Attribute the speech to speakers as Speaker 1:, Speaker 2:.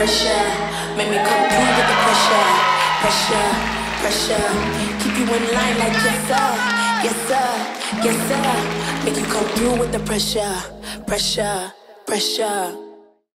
Speaker 1: pressure. Make me come through with the pressure. Pressure, pressure. Keep you in line like yes sir, yes sir, yes sir. Make you come through with the pressure. Pressure, pressure.